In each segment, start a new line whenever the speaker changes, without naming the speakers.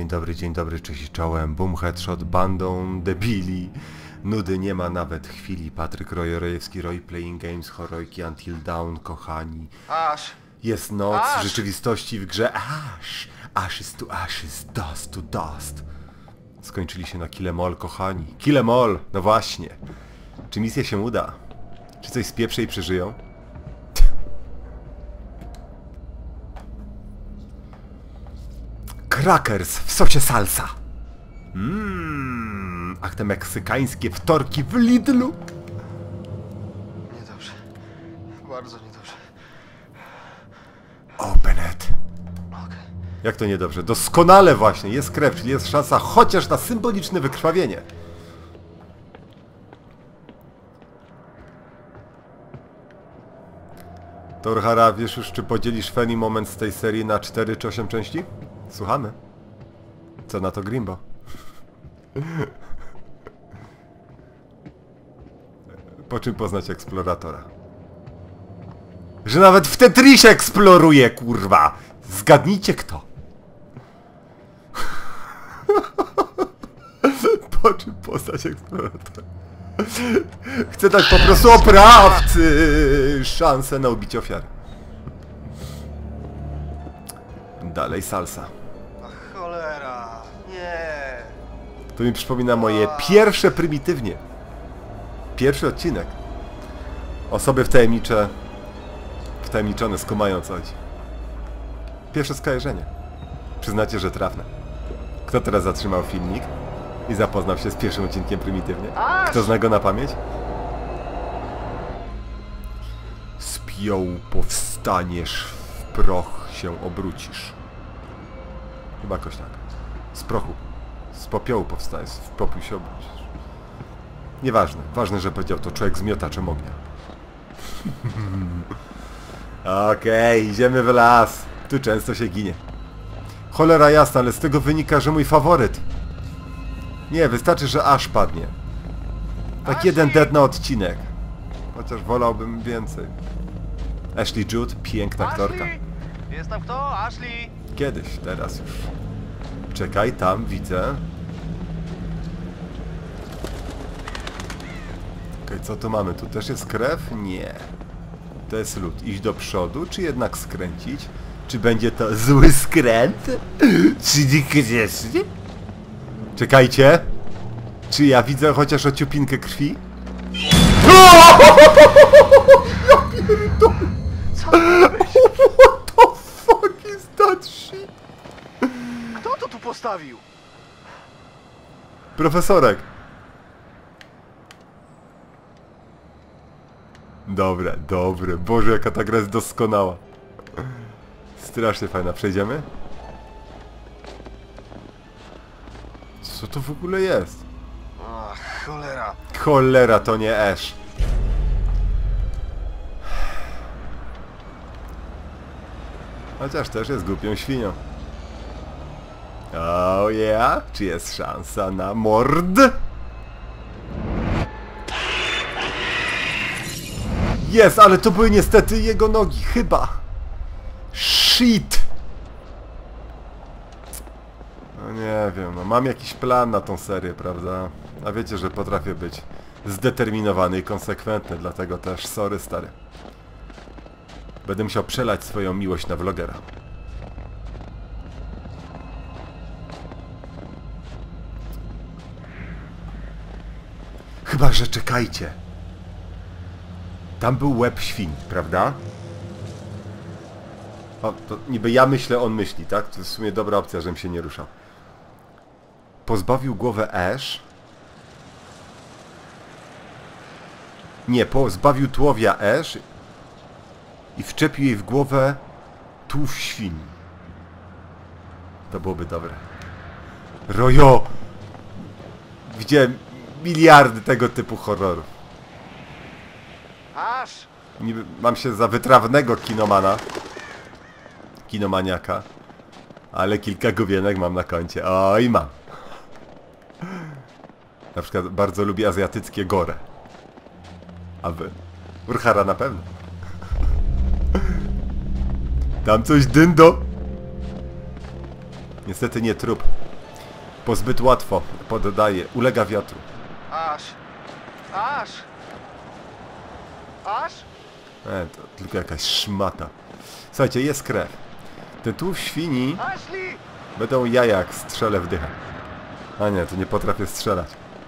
dzień dobry, cześć i czołem. Boom Headshot, bandą debili. Nudy nie ma nawet chwili. Patryk Rojorejewski, Roy Playing Games, Horrojki Until Dawn, kochani.
Ash!
Jest noc,
Ash!
w rzeczywistości w grze Ash. Ashes to ashes, dust to dust. Skończyli się na Kill 'em all, kochani. Kill 'em all, no właśnie. Czy misja się uda? Czy coś spieprzy i przeżyją? Crackers w sosie salsa. Ach, te meksykańskie wtorki w Lidlu.
Niedobrze. Bardzo niedobrze.
Open it.
Okej.
Jak to niedobrze? Doskonale właśnie. Jest krew, czyli jest szansa chociaż na symboliczne wykrwawienie. Torhara, wiesz już, czy podzielisz funny moment z tej serii na 4 czy 8 części? Słuchamy. Co na to Grimbo? Po czym poznać eksploratora? Że nawet w Tetrisie eksploruje, kurwa! Zgadnijcie kto? Po czym poznać eksploratora? Chcę dać po prostu oprawcy szansę na ubicie ofiary. Dalej salsa.
Ach, cholera. Nie.
To mi przypomina moje pierwsze prymitywnie. Pierwszy odcinek. Osoby wtajemniczone skumają co chodzi. Pierwsze skojarzenie. Przyznacie, że trafne. Kto teraz zatrzymał filmik i zapoznał się z pierwszym odcinkiem prymitywnie? Kto zna go na pamięć? Z piołu powstaniesz, w proch się obrócisz. Chyba jakoś tak. Z prochu. Z popiołu powstajesz, w popiół się obrócisz. Nieważne. Ważne, że powiedział to człowiek z miotaczem ognia. Okej, idziemy w las. Tu często się ginie. Cholera jasna, ale z tego wynika, że mój faworyt. Nie, wystarczy, że Ash padnie. Tak jeden dead na odcinek. Chociaż wolałbym więcej. Ashley Judd, piękna aktorka.
Ashley! Jest tam kto? Ashley!
Kiedyś, teraz już. Czekaj, tam widzę. Okej, co tu mamy? Tu też jest krew? Nie. To jest lód. Iść do przodu, czy jednak skręcić? Czy będzie to zły skręt? Czy niekoniecznie? Czekajcie. Czy ja widzę chociaż ociupinkę krwi?
Co to robisz?
What the fuck is that shit?
Kto to tu postawił?
Profesorek. Dobre, dobre. Boże, jaka ta gra jest doskonała. Strasznie fajna. Przejdziemy? Co to w ogóle jest?
Ach, cholera.
Cholera, to nie Ash. Chociaż też jest głupią świnią. Oh yeah? Czy jest szansa na mord? Jest, ale to były niestety jego nogi, chyba. Shit! No nie wiem, no mam jakiś plan na tą serię, prawda? A wiecie, że potrafię być zdeterminowany i konsekwentny, dlatego też sorry, stary. Będę musiał przelać swoją miłość na vlogera. Chyba, że czekajcie. Tam był łeb świń, prawda? O, to niby ja myślę, on myśli, tak? To jest w sumie dobra opcja, żebym się nie ruszał. Pozbawił głowę Ash. Nie, pozbawił tułowia Ash i wczepił jej w głowę tułów świń. To byłoby dobre. Rojo! Widziałem miliardy tego typu horrorów.
Ash!
Niby mam się za wytrawnego kinomaniaka, ale kilka główienek mam na koncie. Oj, mam. Na przykład bardzo lubię azjatyckie gore. A wy? Urhara na pewno. Tam coś dyndo. Niestety nie trup. Bo zbyt łatwo poddaje, ulega wiatru.
Aż! Aż! Aż?
To tylko jakaś szmata. Słuchajcie, jest krew. Te tu świni
Ashley!
będą jaja, jak strzelę w dychę. A nie, to nie potrafię strzelać.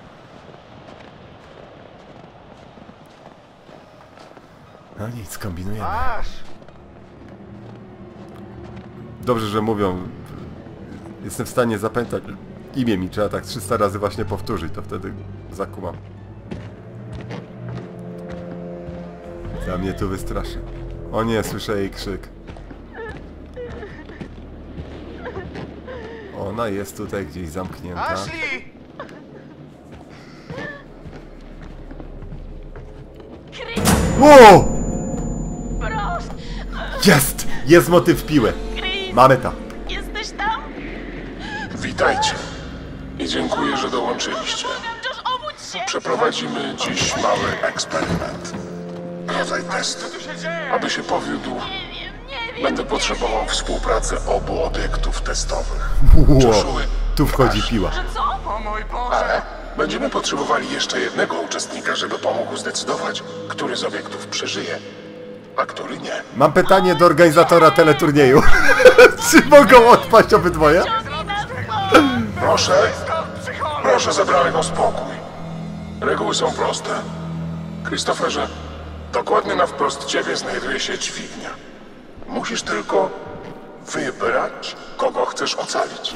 No nic, kombinujemy.
Aż!
Dobrze, że mówią. Jestem w stanie zapamiętać imię mi. Trzeba tak 300 razy właśnie powtórzyć, to wtedy zakumam. Za mnie tu wystraszy. O nie, słyszę jej krzyk. Ona jest tutaj gdzieś zamknięta.
Ashley!
Wow!
Proszę!
Jest! Jest motyw piły.
Chris!
Mamy to.
Jesteś tam?
Witajcie i dziękuję, że dołączyliście.
Błagam, Josh, obudź się!
Przeprowadzimy dziś mały eksperyment. Rodzaj testu. Aby się powiódł,
Nie wiem.
będę potrzebował współpracy obu obiektów testowych.
Wow. Tu wchodzi piła.
Że co?
O mój Boże!
Ale będziemy potrzebowali jeszcze jednego uczestnika, żeby pomógł zdecydować, który z obiektów przeżyje, a który nie.
Mam pytanie do organizatora teleturnieju. Czy mogą odpaść obydwoje?
Ciągnij nas stąd!
Proszę zabrać o spokój. Reguły są proste. Christopherze, dokładnie na wprost ciebie znajduje się dźwignia. Musisz tylko wybrać, kogo chcesz ocalić.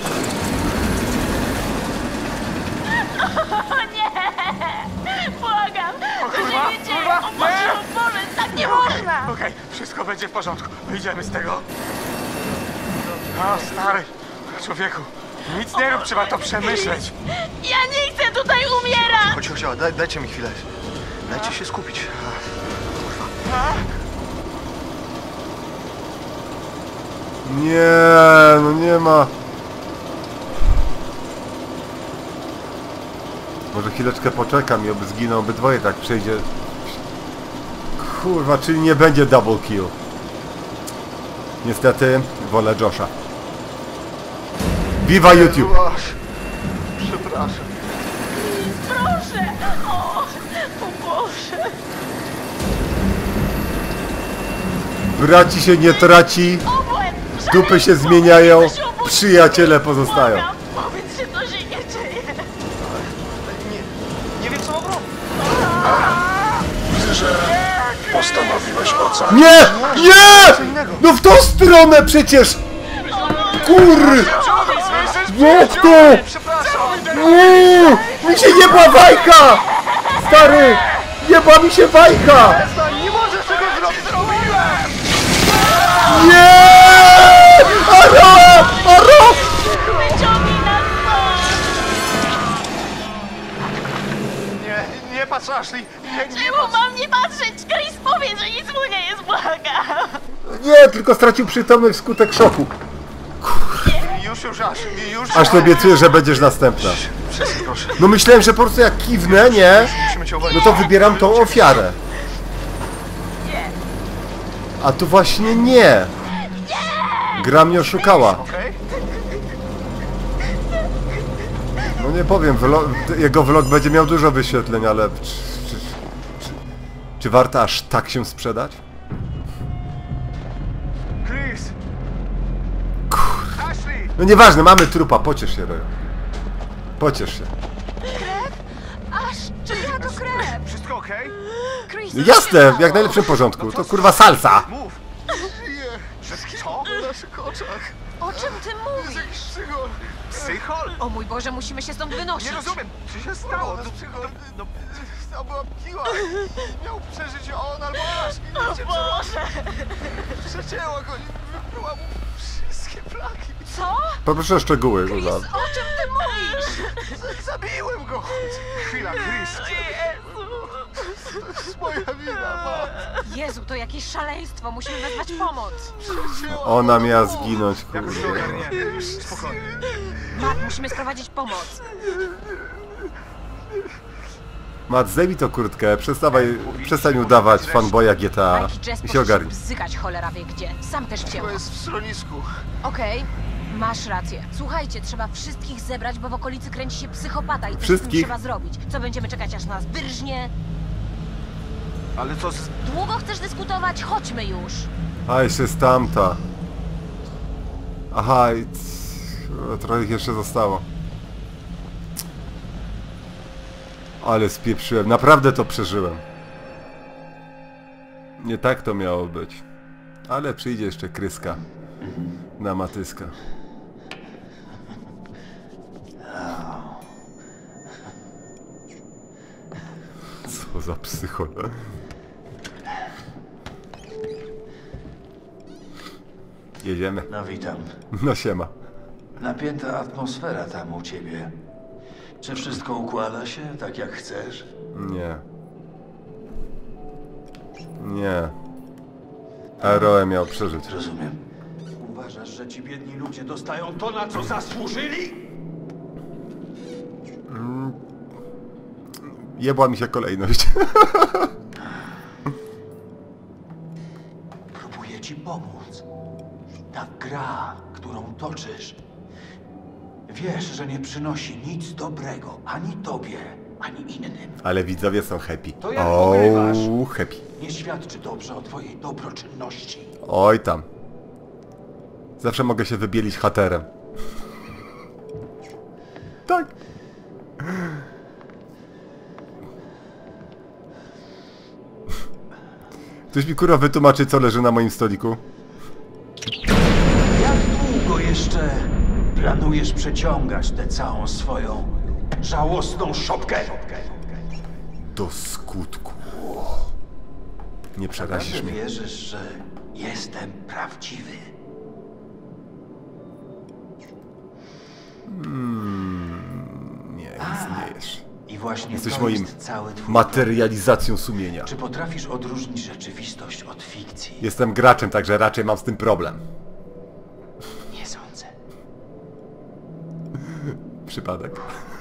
Błagam! To się
kurwa,
nie dzieje!
kurwa,
O Boże, o Boże, tak nie można!
Okej, wszystko będzie w porządku. Wyjdziemy z tego. O, stary. Człowieku, nic nie rób, trzeba to przemyśleć.
Ja nie chcę tutaj umierać!
Chodź, dajcie mi chwilę. Dajcie się skupić.
Nie, no nie ma. Może chwileczkę poczekam i oby zginą obydwoje, tak przejdzie. Kurwa, czyli nie będzie double kill. Niestety, wolę Josha. Viva YouTube!
Aż. Przepraszam.
Proszę! O Boże!
Braci się nie traci,
Obłęd!
dupy się zmieniają, przyjaciele pozostają.
Błagam, powiedz, że to się nie dzieje!
Nie wiem, co mam robić.
Widzę, że postanowiłeś ocalić.
Nie! Nie! No w tą stronę przecież! Kur! Jak to?
Przepraszam.
Mi się jebła bajka! Stary! Jebła mi się bajka!
Nie możesz tego zrobić. Zrobiłem!
Nie! Aro! Aro!
Wyciągnij nas stąd!
Nie patrz, Ashley. Nie
Czemu mam nie patrzeć? Chris, powiedz, że nic mu nie jest, błagam!
Nie, tylko stracił przytomność wskutek szoku.
Już, już.
Aż obiecuję, że będziesz następna.
Przestań, proszę.
No myślałem, że po prostu jak kiwnę, nie?
Musimy cię uwolnić.
No to wybieram tą ofiarę. A tu właśnie nie. Gra mnie oszukała.
Okej?
No nie powiem, jego vlog będzie miał dużo wyświetleń, ale czy warto aż tak się sprzedać?
Chris! Ashley!
No nieważne, mamy trupa, pociesz się, Rojo. Pociesz się.
Aż, czy ja to krew?
Wszystko okej?
Chris,
No jasne, w jak najlepszym porządku. To kurwa salsa.
Mów! Co? Na naszych oczach.
O czym ty mówisz?
Psychol! Psychol?
O mój Boże, musimy się stąd wynosić!
Nie rozumiem! Co się stało? To była piła! Miał przeżyć on albo Ashley!
O Boże!
Przecięła go i wypluła mu wszystkie plaki!
Co?
Poproszę o szczegóły,
Chris,
kurwa.
o czym ty mówisz?
Zabiłem go! Chwila, Chris! To jest moja wina, Matt!
Jezu, to jakieś szaleństwo, musimy wezwać pomoc!
Przecięła
Ona
go.
miała zginąć,
Jakoś się
kurwa.
ogarniemy. Spokojnie.
Matt, musimy sprowadzić pomoc!
Matt, zdejmij to kurtkę, przestań udawać fanboya GTA
Mike i Jess
i się ogarnij.
bzykać cholera wie gdzie. Sam też
To
wzięło.
jest w schronisku.
Okej,
Masz rację. Słuchajcie, trzeba wszystkich zebrać, bo w okolicy kręci się psychopata i coś z
Wszystkich?
tym trzeba zrobić. Co, będziemy czekać aż nas wyrżnie?
Ale co z...
Długo chcesz dyskutować? Chodźmy już.
A, jeszcze jest tamta. Aha, trochę ich jeszcze zostało. Ale spieprzyłem. Naprawdę to przeżyłem. Nie tak to miało być. Ale przyjdzie jeszcze kryska. Na matyska. Co za psychol. Jedziemy.
No witam.
No siema.
Napięta atmosfera tam u ciebie. Czy wszystko układa się tak jak chcesz?
Nie. Nie. Aeroe miał przeżyć.
Rozumiem. Uważasz, że ci biedni ludzie dostają to, na co zasłużyli?
Jebła mi się kolejność.
Próbuję ci pomóc. Ta gra, którą toczysz, wiesz, że nie przynosi nic dobrego ani tobie, ani innym.
Ale widzowie są happy.
To jak pogrywasz?
Happy.
Nie świadczy dobrze o twojej dobroczynności.
Oj tam. Zawsze mogę się wybielić haterem. Tak. Ktoś mi kurwa wytłumaczy, co leży na moim stoliku?
Jak długo jeszcze planujesz przeciągać tę całą swoją żałosną szopkę?
Do skutku. Nie przerazisz
Naprawdę
mnie.
wierzysz, że jestem prawdziwy?
Nie, istniejesz.
I właśnie
Jesteś
to
moim
jest cały twój
materializacją sumienia.
Czy potrafisz odróżnić rzeczywistość od fikcji?
Jestem graczem, także raczej mam z tym problem.
Nie sądzę.
Przypadek.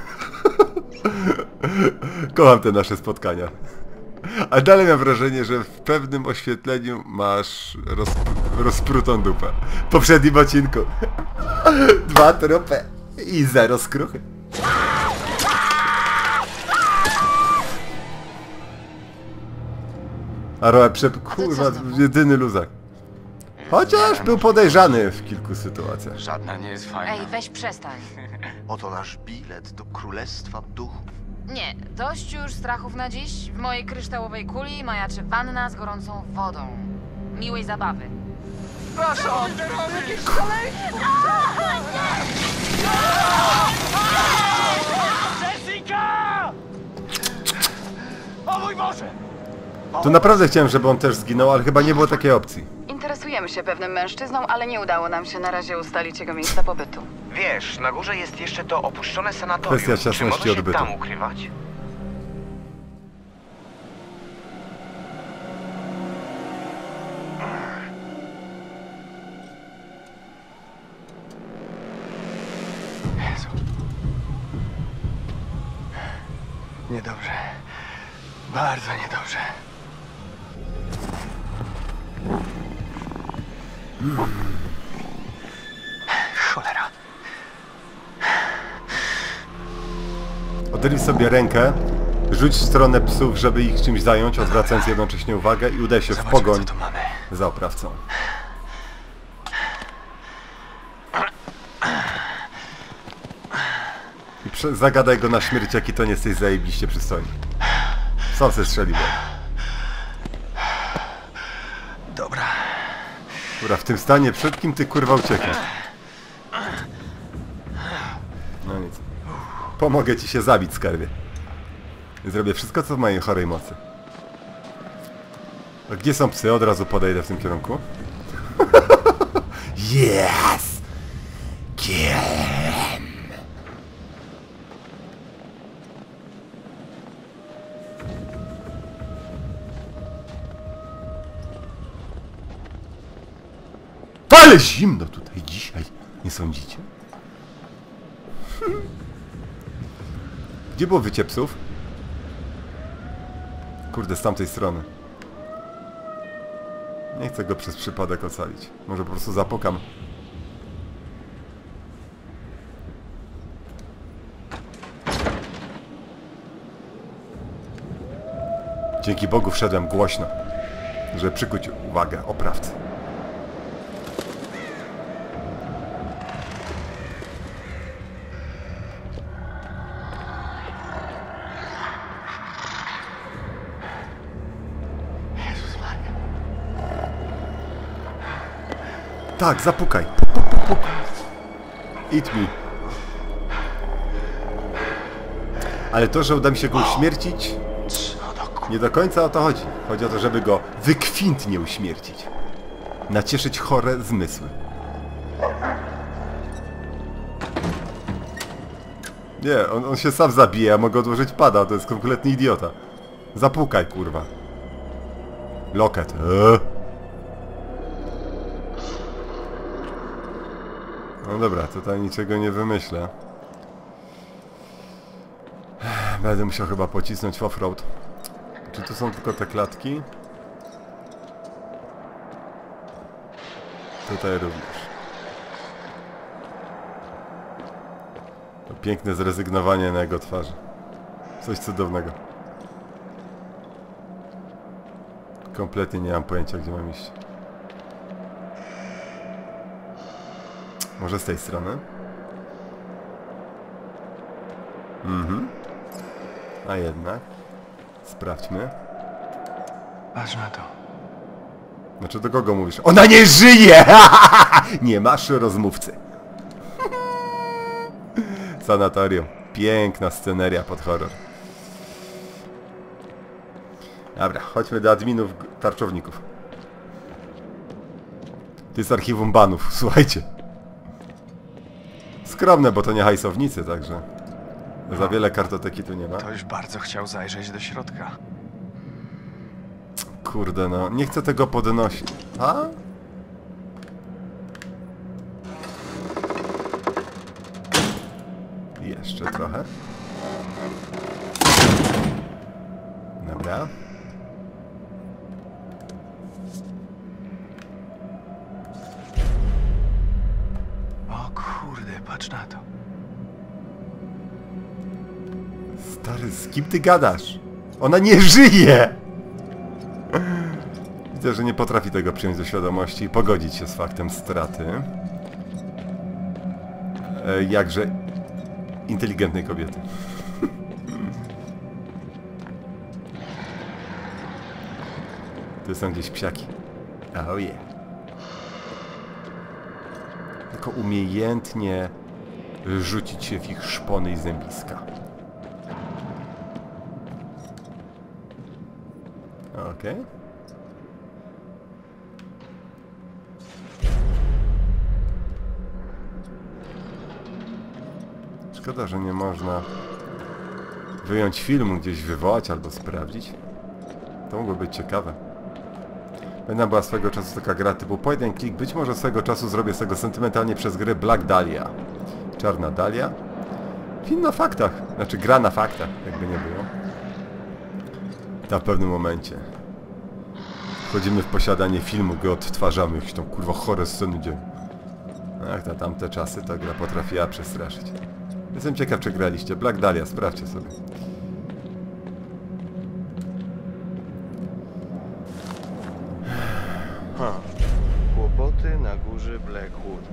Kocham te nasze spotkania. A dalej mam wrażenie, że w pewnym oświetleniu masz rozprutą dupę. W poprzednim odcinku. 2 trupy i 0 skruchy. Aroe kurwa, jedyny luzak. Chociaż był podejrzany w kilku sytuacjach.
Żadna nie jest fajna.
Ej, weź przestań.
Oto nasz bilet do Królestwa Duchów.
Nie, dość już strachów na dziś. W mojej kryształowej kuli majaczy wanna z gorącą wodą. Miłej zabawy.
Proszę! Jessica! O mój Boże!
To naprawdę chciałem, żeby on też zginął, ale chyba nie było takiej opcji.
Interesujemy się pewnym mężczyzną, ale nie udało nam się na razie ustalić jego miejsca pobytu.
Wiesz, na górze jest jeszcze to opuszczone sanatorium.
Kwestia
Czy
ciasności
może się
odbytu.
tam ukrywać?
Jezu. Niedobrze. Bardzo niedobrze. Cholera.
Oderwij sobie rękę, rzuć w stronę psów, żeby ich czymś zająć, odwracając jednocześnie uwagę i udaj się w
Zobaczymy,
pogoń
co tu mamy.
za oprawcą. I zagadaj go na śmierć, jaki to nie jesteś zajebiście przystojny. Sam se strzeliłem.
Dobra.
Kurwa, w tym stanie przed kim ty kurwa uciekniesz? No nic. Pomogę ci się zabić, skarbie. Zrobię wszystko, co w mojej chorej mocy. A gdzie są psy? Od razu podejdę w tym kierunku. Yes! Kill him! Ale zimno tutaj dzisiaj, nie sądzicie? Gdzie było wycie psów? Kurde, z tamtej strony. Nie chcę go przez przypadek ocalić. Może po prostu zapukam. Dzięki Bogu wszedłem głośno, żeby przykuć uwagę oprawcy.
Jezus Maria.
Tak, zapukaj. Puk, puk, puk, puk. Eat me. Ale to, że uda mi się go uśmiercić, nie do końca o to chodzi. Chodzi o to, żeby go wykwintnie uśmiercić. Nacieszyć chore zmysły. Nie, on się sam zabije, ja mogę odłożyć pada, to jest kompletny idiota. Zapukaj, kurwa. Loket. No dobra, tutaj niczego nie wymyślę. Będę musiał chyba pocisnąć w offroad. Czy tu są tylko te klatki? Tutaj również. To piękne zrezygnowanie na jego twarzy. Coś cudownego. Kompletnie nie mam pojęcia, gdzie mam iść. Może z tej strony? A jednak. Sprawdźmy.
Patrz na to.
Znaczy do kogo mówisz? Ona nie żyje! Nie masz rozmówcy. Sanatorium. Piękna sceneria pod horror. Dobra, chodźmy do adminów tarczowników. To jest archiwum banów, słuchajcie. Skromne, bo to nie hajsownicy, także za wiele kartoteki tu nie ma.
Ktoś bardzo chciał zajrzeć do środka.
Kurde no, nie chcę tego podnosić. A? Jeszcze trochę. Dobra.
O kurde, patrz na to.
Stary, z kim ty gadasz? Ona nie żyje! Widzę, że nie potrafi tego przyjąć do świadomości i pogodzić się z faktem straty. Jakże inteligentnej kobiety. Tu są gdzieś psiaki. Oh yeah. Tylko umiejętnie rzucić się w ich szpony i zębiska. Okej. Szkoda, że nie można wyjąć filmu, gdzieś wywołać albo sprawdzić. To mogło być ciekawe. Pamiętam, była swego czasu taka gra typu point and click. Być może swego czasu zrobię z tego sentymentalnie przez gry Black Dahlia. Czarna Dahlia. Film na faktach. Znaczy gra na faktach, jakby nie było. Ta w pewnym momencie wchodzimy w posiadanie filmu, go odtwarzamy, jakieś tam kurwa chore sceny dzieją. Jak na tamte czasy ta gra potrafiła przestraszyć. Jestem ciekaw, czy graliście. Black Dahlia, sprawdźcie sobie.
Kłopoty na górze Blackwood.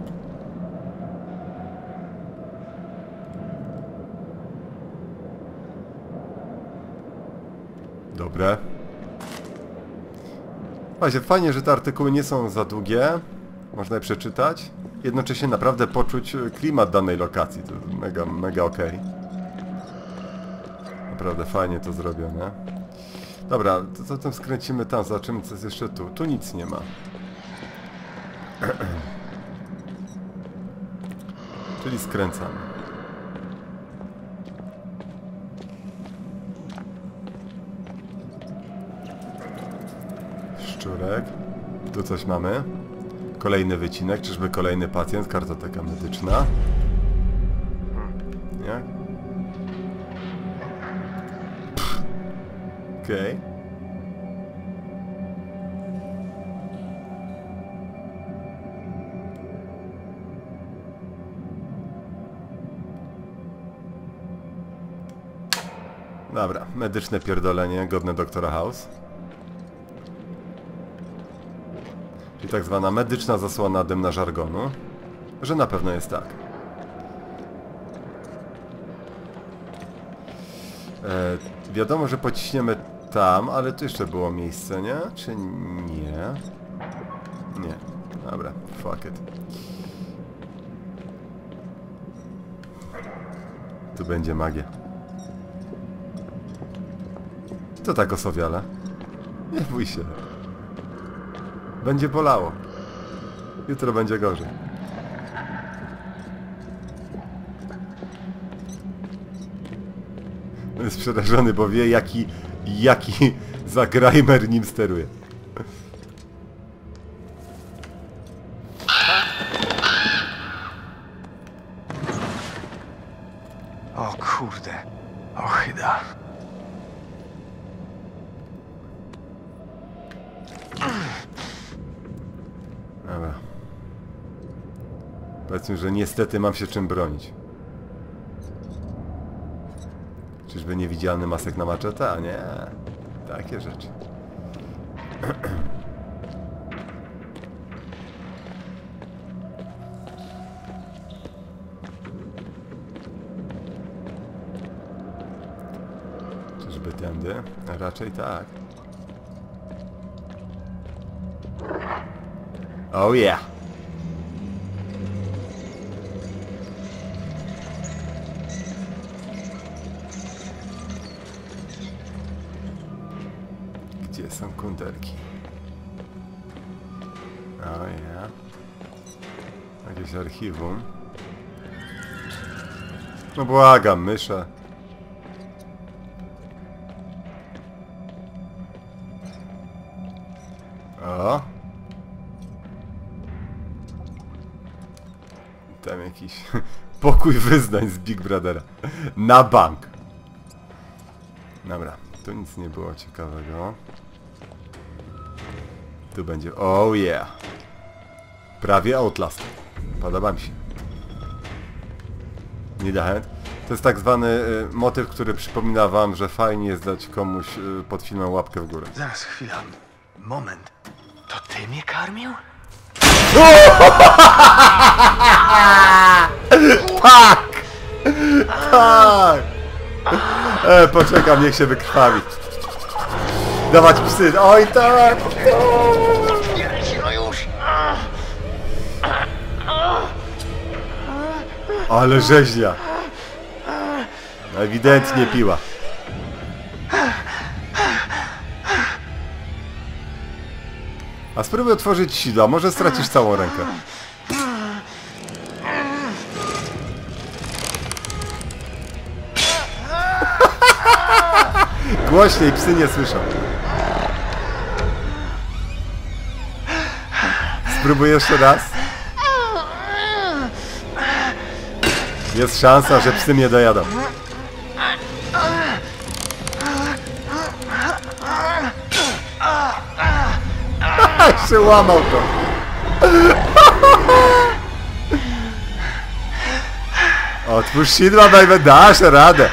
Dobre. Właśnie, fajnie, że te artykuły nie są za długie. Można je przeczytać. Jednocześnie naprawdę poczuć klimat danej lokacji. To mega, mega okej. Naprawdę fajnie to zrobione. Dobra, to zatem skręcimy tam, zobaczymy co jest jeszcze tu. Tu nic nie ma. Czyli skręcamy. Szczurek. Tu coś mamy. Kolejny wycinek, czyżby kolejny pacjent, kartoteka medyczna. Jak? Okej. Dobra, medyczne pierdolenie, godne doktora House. Czyli tak zwana medyczna zasłona dymna żargonu. Że na pewno jest tak. Wiadomo, że pociśniemy tam, ale tu jeszcze było miejsce, nie? Czy nie? Nie. Dobra, fuck it. Tu będzie magia. To tak osowiale. Nie bój się. Będzie bolało. Jutro będzie gorzej. Jest przerażony, bo wie jaki zagrajmer nim steruje.
O kurde. Ochyda.
Dobra. Powiedzmy, że niestety mam się czym bronić. Czyżby niewidzialny masek na maczetę? A nie. Takie rzeczy. Czyżby tędy? A raczej tak. Oh yeah! Gdzie są kundelki? Oh yeah. Jakieś archiwum. No błagam, mysza. O! Tam jakiś pokój wyznań z Big Brothera. Na bank. Dobra, tu nic nie było ciekawego. Tu będzie... Oh yeah! Prawie Outlast. Podoba mi się. Need a hand. To jest tak zwany motyw, który przypomina wam, że fajnie jest dać komuś pod filmem łapkę w górę.
Zaraz, chwila. Moment. To ty mnie karmił?
Tak! Tak! Poczekam, niech się wykrwawi. Dawać psy. Oj tak!
No już!
Ale rzeźnia. Ewidentnie piła. A spróbuj otworzyć sidła, może stracisz całą rękę. Głośniej, psy nie słyszą. Spróbuj jeszcze raz. Jest szansa, że psy mnie dojadą. Się łamał to. Otwórz sidła, dajmy, dasz radę.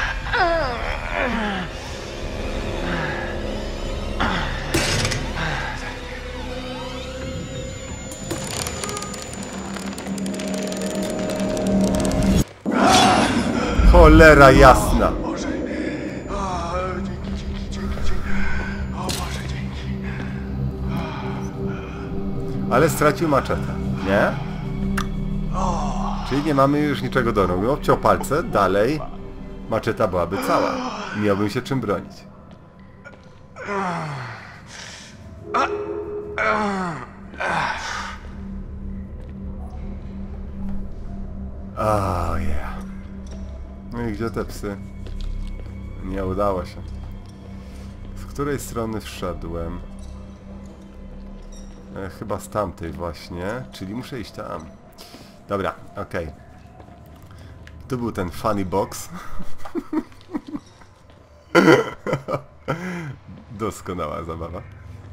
Cholera jasna.
Boże. O, dzięki. O Boże, dzięki.
Ale stracił maczetę, nie? Czyli nie mamy już niczego do rąk. Obciął palce, dalej maczeta byłaby cała. Miałbym się czym bronić. Oh yeah. No i gdzie te psy? Nie udało się. Z której strony wszedłem? Chyba z tamtej właśnie, czyli muszę iść tam. Dobra, okej. Tu był ten funny box. Doskonała zabawa.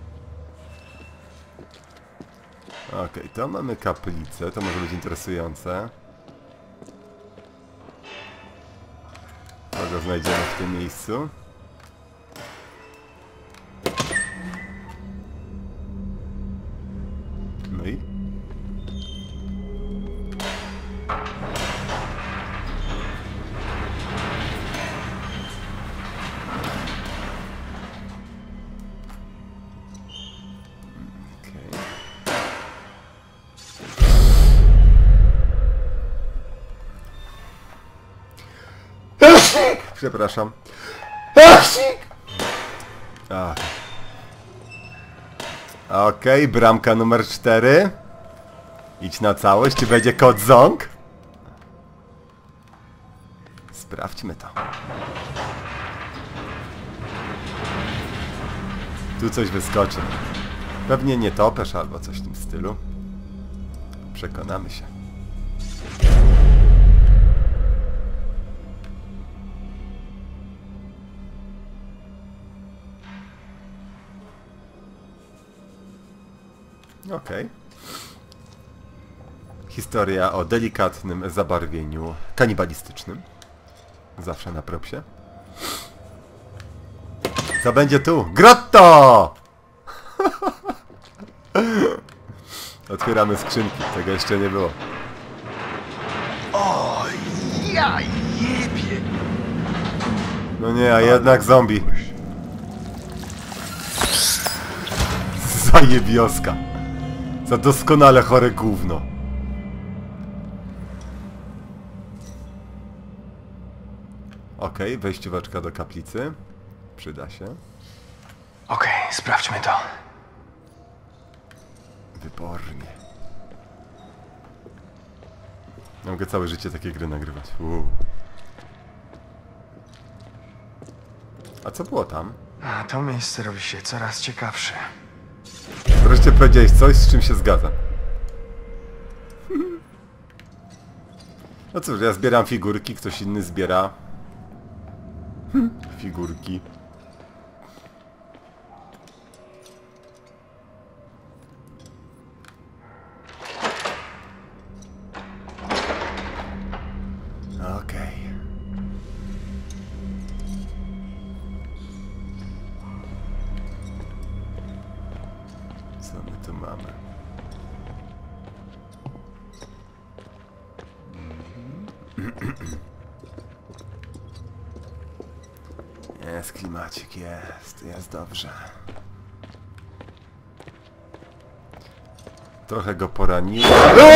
Okej, to mamy kaplicę, to może być interesujące. Kogo znajdziemy w tym miejscu? Asik! Przepraszam. Asik! Okej, bramka numer 4. Idź na całość, czy będzie kod ząg? Sprawdźmy to. Tu coś wyskoczy. Pewnie nietoperz albo coś w tym stylu. Przekonamy się. Okej. Historia o delikatnym zabarwieniu kanibalistycznym. Zawsze na propsie. Co będzie tu? Grotto! Otwieramy skrzynki. Tego jeszcze nie było.
O, ja jebie!
No nie, a jednak zombie. Zajebioska. Za doskonale chore gówno. Okej, wejścióweczka do kaplicy. Przyda się.
Okej, sprawdźmy to.
Wybornie. Ja mogę całe życie takie gry nagrywać. A co było tam?
A to miejsce robi się coraz ciekawsze.
Wreszcie powiedziałeś coś, z czym się zgadzam. No cóż, ja zbieram figurki, ktoś inny zbiera... figurki. Okej. Co my tu mamy? Jest klimacik, jest dobrze. Trochę go poraniłem.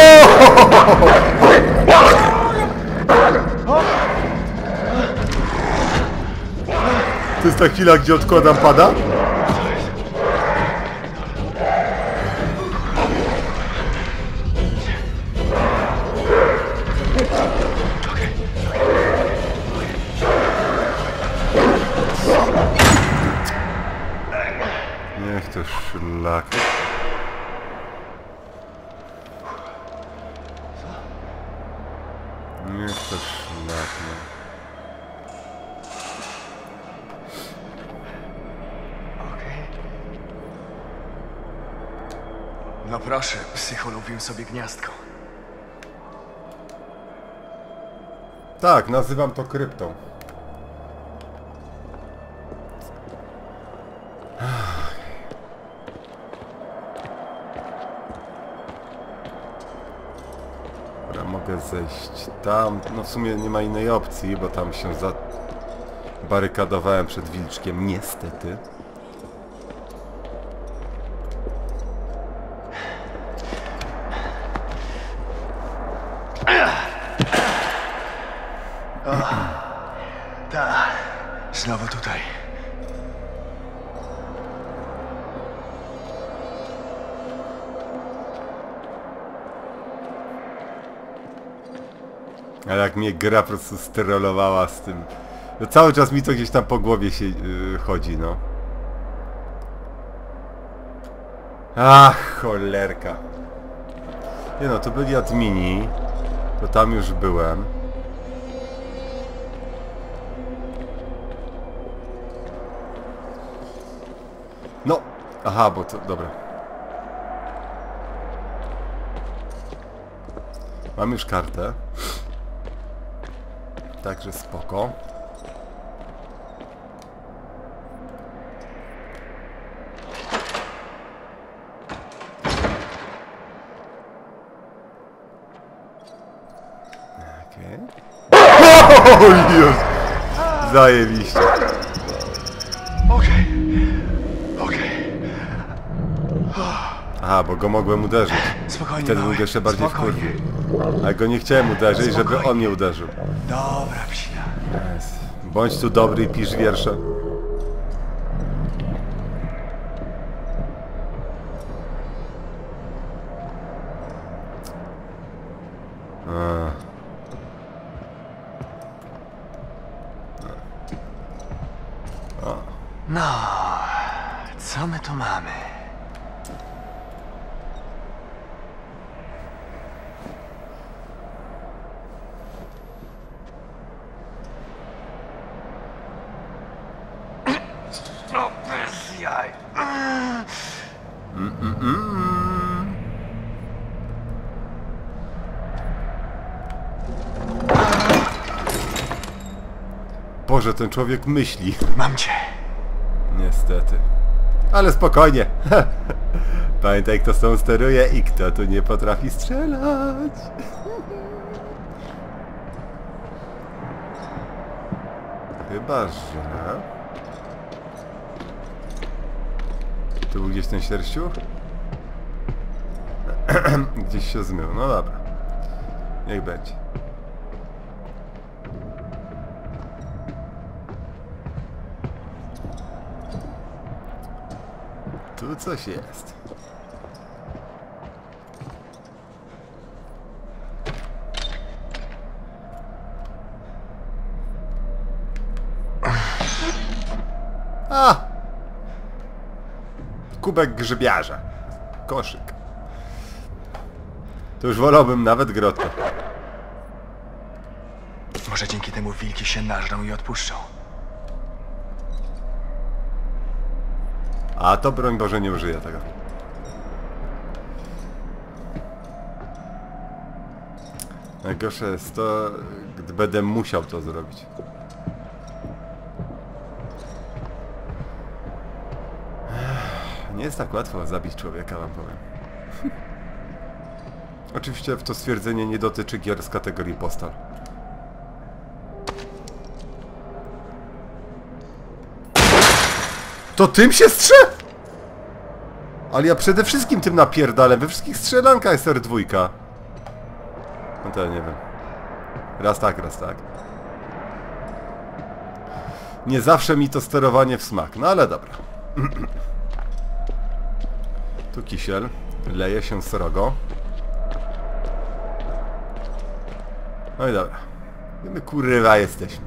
To jest ta chwila, gdzie odkładam pada? Niech to szlak. Niech to szlak.
No proszę, psycho lubił sobie gniazdko.
Tak, nazywam to kryptą. Dobra, mogę zejść tam. No w sumie nie ma innej opcji, bo tam się zabarykadowałem przed wilczkiem, niestety.
Tak, znowu tutaj.
Ale jak mnie gra po prostu sterolowała z tym... No cały czas mi to gdzieś tam po głowie się chodzi, no. Ach, cholerka. Nie no, to byli admini. To tam już byłem. No! Aha, bo to... dobra. Mam już kartę. Także spoko. Okej. O Jezu! Zajebiście.
Okej.
Aha, bo go mogłem uderzyć.
spokojnie,
Wtedy bym
mały.
go jeszcze bardziej
Spokojnie.
wkurwił. A go nie chciałem uderzyć, żeby on mnie uderzył.
Dobra, psina.
Bądź tu dobry i pisz wiersze.
No, co my tu mamy? No, bez jaj.
Boże, ten człowiek myśli.
Mam cię.
Niestety. Ale spokojnie. Pamiętaj, kto z tą steruje i kto tu nie potrafi strzelać. Chyba, że... Tu był gdzieś ten sierściuch? Gdzieś się zmył. No dobra. Niech będzie. Tu coś jest. A! Kubek grzybiarza. Koszyk. To już wolałbym nawet grotkę.
Może dzięki temu wilki się nażrą i odpuszczą.
A to broń Boże nie użyję tego. Najgorsze jest to, gdy będę musiał to zrobić. Nie jest tak łatwo zabić człowieka, wam powiem. Oczywiście to stwierdzenie nie dotyczy gier z kategorii Postal. To tym się strze? Ale ja przede wszystkim tym napierdalę. We wszystkich strzelankach jest R2. No to ja nie wiem. Raz tak, raz tak. Nie zawsze mi to sterowanie w smak. No ale dobra. Tu kisiel. Leje się srogo. No i dobra. My kurwa jesteśmy.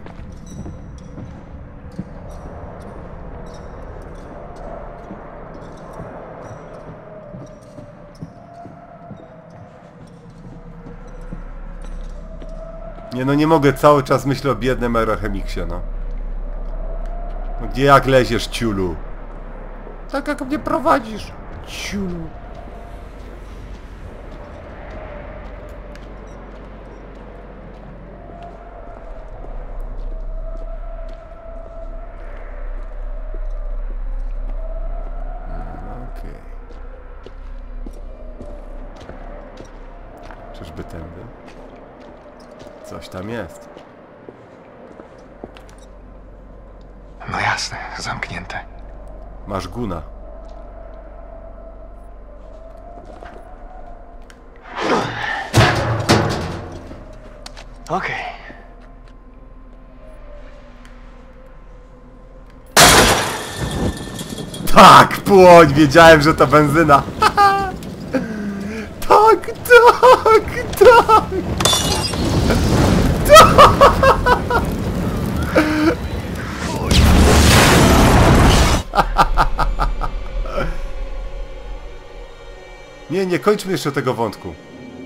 Nie no, nie mogę, cały czas myślę o biednym aerochemiksie, no. No gdzie jak leziesz, ciulu? Tak jak mnie prowadzisz, ciulu. Okej. Czyżby tędy? Coś tam jest.
No jasne, zamknięte.
Masz guna.
Okej.
Tak, płoń! Wiedziałem, że to benzyna. Tak, tak, tak. Nie, nie kończmy jeszcze tego wątku.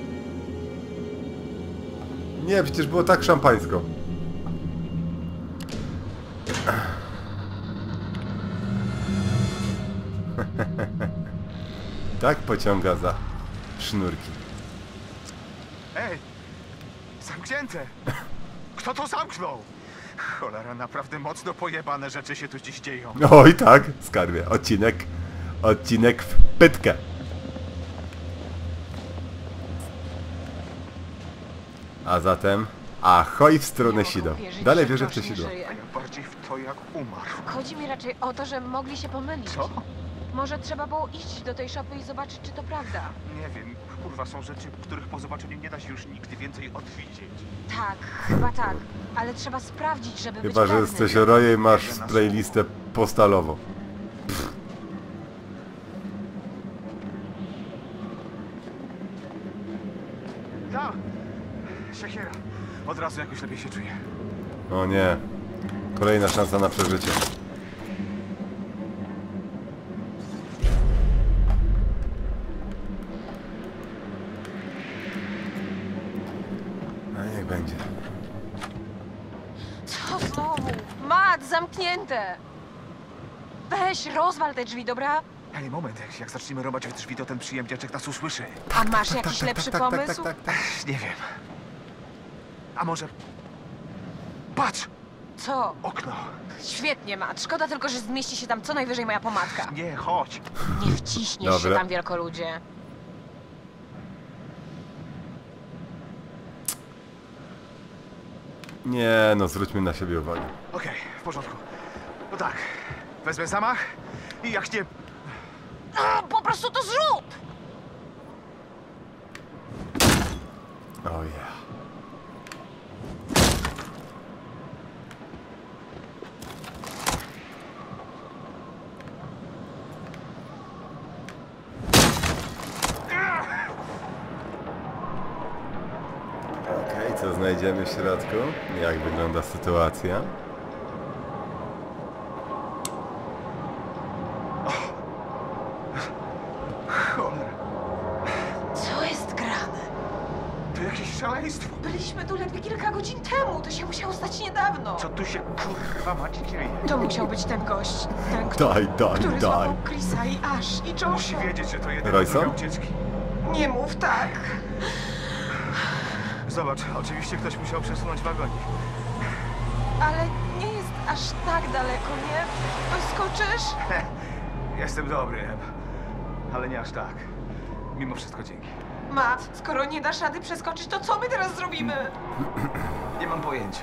Nie, przecież było tak szampańsko. Tak pociąga za sznurki.
Ej! Zamknięte! Kto to zamknął? Cholera, naprawdę mocno pojebane rzeczy się tu dziś dzieją.
Oj tak, skarbie. Odcinek w pytkę. A zatem, ahoj w stronę Sido. Dalej wierzę w te sidło.
A ja bardziej w to, jak umarł.
Chodzi mi raczej o to, że mogli się pomylić.
Co?
Może trzeba było iść do tej szopy i zobaczyć, czy to prawda.
Nie wiem, kurwa, są rzeczy, których po zobaczeniu nie da się już nigdy więcej odwidzieć.
Tak, chyba tak. Ale trzeba sprawdzić, żeby być
Chyba, że
pewny.
jesteś roje i masz playlistę postalową.
Tam! Siekiera. Od razu jakoś lepiej się czuję.
O nie. Kolejna szansa na przeżycie. A niech będzie.
Co znowu? Mat, zamknięte! Weź, rozwal te drzwi, dobra?
Hej, moment, jak zaczniemy rąbać w drzwi, to ten przyjemniaczek nas usłyszy.
A masz jakiś lepszy pomysł?
Nie wiem. A może... Patrz!
Co?
Okno!
Świetnie, Mat. Szkoda tylko, że zmieści się tam co najwyżej moja pomadka.
Nie, chodź!
Nie wciśniesz się
Dobra.
tam, wielkoludzie.
Nie, no zwróćmy na siebie uwagę.
Okej, w porządku. No tak, wezmę zamach i jak nie...
A, po prostu to zrób!
Oh yeah. Okej, co znajdziemy w środku? Jak wygląda sytuacja?
Cholera,
Co jest grane?
to jakieś szaleństwo.
Byliśmy tu ledwie kilka godzin temu. To się musiało stać niedawno.
Co tu się kurwa macie dzieje?
To musiał być ten gość. Ten, który
Daj.
złapał Chrisa i Ash i
Musi
Josha.
wiedzieć, że to jedyna
Royson?
droga ucieczki.
Nie mów tak.
Zobacz, oczywiście ktoś musiał przesunąć wagonik.
Ale nie jest aż tak daleko, nie? Doskoczysz?
Jestem dobry, Em. Ale nie aż tak. Mimo wszystko dzięki.
Matt, skoro nie dasz rady przeskoczyć, to co my teraz zrobimy?
Nie mam pojęcia.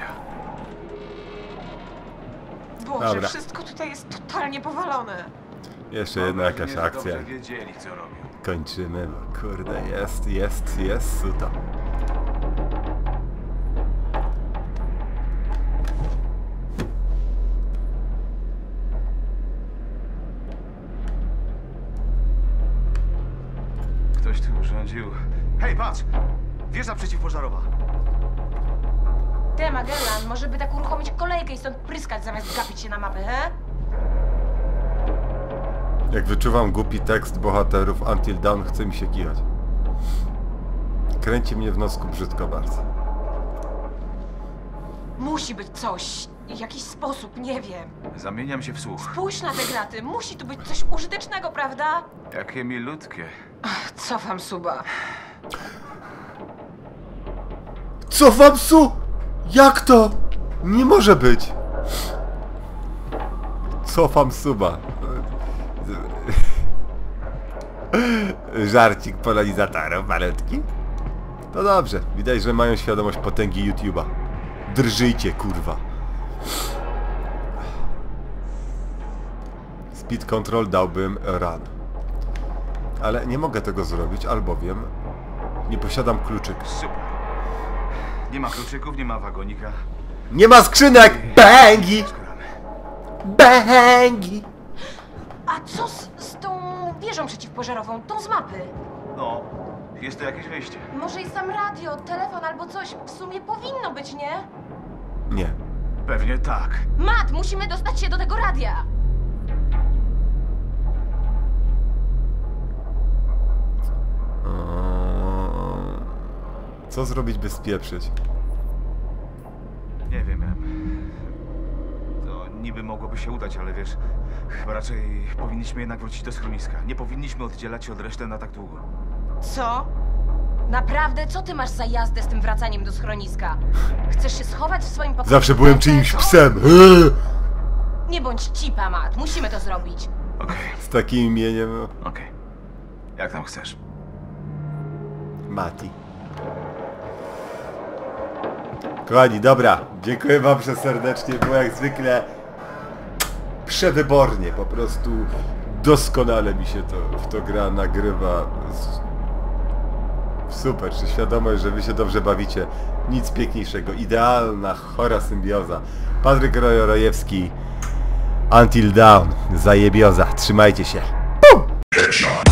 Boże,
Dobra.
wszystko tutaj jest totalnie powalone.
Jeszcze jedna jakaś
Że
akcja.
dobrze wiedzieli, co robią.
Kończymy, bo kurde, jest suto.
Ktoś tu urządził... Hej, patrz! Wieża przeciwpożarowa.
Ty, Magellan, może by tak uruchomić kolejkę i stąd pryskać zamiast gapić się na mapę, he?
Jak wyczuwam głupi tekst bohaterów Until Dawn, chce mi się kichać. Kręci mnie w nosku brzydko bardzo.
Musi być coś. Jakiś sposób, nie wiem.
Zamieniam się w słuch.
Spójrz na te graty. Musi tu być coś użytecznego, prawda?
Jakie milutkie.
Cofam suba.
Cofam su! Jak to? Nie może być! Cofam suba. Żarcik polonizatorów malutki. To dobrze. Widać, że mają świadomość potęgi YouTube'a. Drżyjcie, kurwa. Speed control dałbym run. Ale nie mogę tego zrobić, albowiem nie posiadam kluczyka.
Super. Nie ma kluczyków, nie ma wagonika.
Nie ma skrzynek! Bęgi!
Szkoramy.
Bęgi!
A co z tą wieżą przeciwpożarową? Tą z mapy?
No, jest to jakieś wyjście.
Może jest tam radio, telefon albo coś. W sumie powinno być, nie?
Nie.
Pewnie tak.
Matt, musimy dostać się do tego radia.
Co zrobić, by spieprzyć?
Nie wiem, Em. To niby mogłoby się udać, ale wiesz, chyba raczej powinniśmy jednak wrócić do schroniska. Nie powinniśmy oddzielać się od reszty na tak długo.
Co? Naprawdę? Co ty masz za jazdę z tym wracaniem do schroniska? Chcesz się schować w swoim pokoju?
Zawsze byłem czyimś
Co?
psem!
Nie bądź cipa, Matt. Musimy to zrobić.
Okej,
Z takim imieniem... no.
okej. Jak tam chcesz.
Mati. Kochani, dobra. Dziękuję wam serdecznie. Było jak zwykle przewybornie. Po prostu doskonale mi się w to gra nagrywa. Super, czy świadomość, że wy się dobrze bawicie. Nic piękniejszego. Idealna, chora symbioza. Patryk Rojewski. Until Dawn. Zajebioza. Trzymajcie się.
Headshot.